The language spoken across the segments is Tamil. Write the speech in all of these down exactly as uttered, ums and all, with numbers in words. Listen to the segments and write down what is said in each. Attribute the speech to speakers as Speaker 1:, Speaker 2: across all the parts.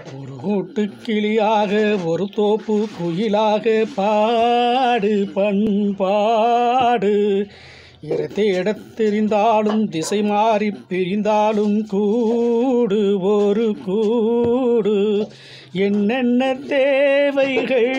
Speaker 1: ஒரு கூட்டுக் கிளியாக ஒரு தோப்பு குயிலாக பாடு பண்பாடு. இறை தேடத் தெரிந்தாலும் திசை மாறி பிரிந்தாலும் கூடு ஒரு கூடு. என்னென்ன தேவைகள்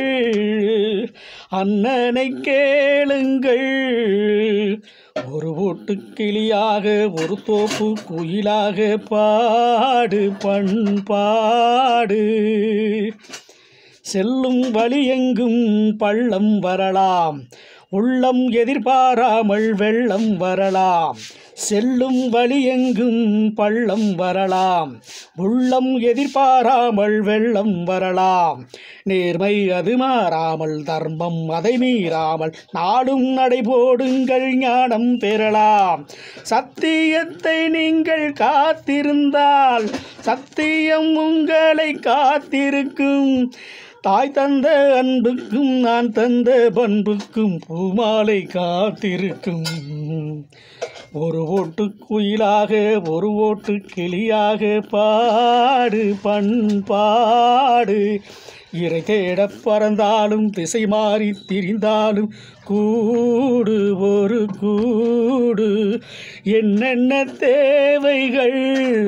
Speaker 1: அண்ணனை கேளுங்கள். ஒரு ஓட்டுக் கிளியாக ஒரு தோப்பு குயிலாக பாடு பண்பாடு. செல்லும் வழியெங்கும் பள்ளம் வரலாம், உள்ளம் எதிர்பாராமல் வெள்ளம் வரலாம். செல்லும் வழியெங்கும் பள்ளம் வரலாம், உள்ளம் எதிர்பாராமல் வெள்ளம் வரலாம். நேர்மை அது மாறாமல், தர்மம் அதை மீறாமல், நாளும் நடைபோடுங்கள் ஞானம் பெறலாம். சத்தியத்தை நீங்கள் காத்திருந்தால் சத்தியம் உங்களை காத்திருக்கும். தாய் தந்த அன்புக்கும் நான் தந்த பண்புக்கும் பூமாலை காத்திருக்கும். ஒரு ஓட்டுக் குயிலாக ஒரு ஓட்டுக் கிளியாக பாடு பண்பாடு. இறை தேடப் பறந்தாலும் திசை மாறி திரிந்தாலும் கூடு ஒரு கூடு. என்னென்ன தேவைகள்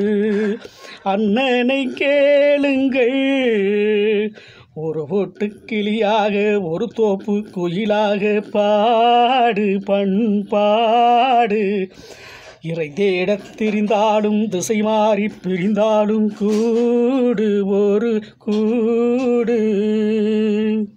Speaker 1: அண்ணனை கேளுங்கள். ஒரு ஓட்டுக் கிளியாக ஒரு தோப்பு குயிலாக பாடு பண்பாடு. இறை தேடத் திரிந்தாலும் திசை மாறி பிரிந்தாலும் கூடு ஒரு கூடு.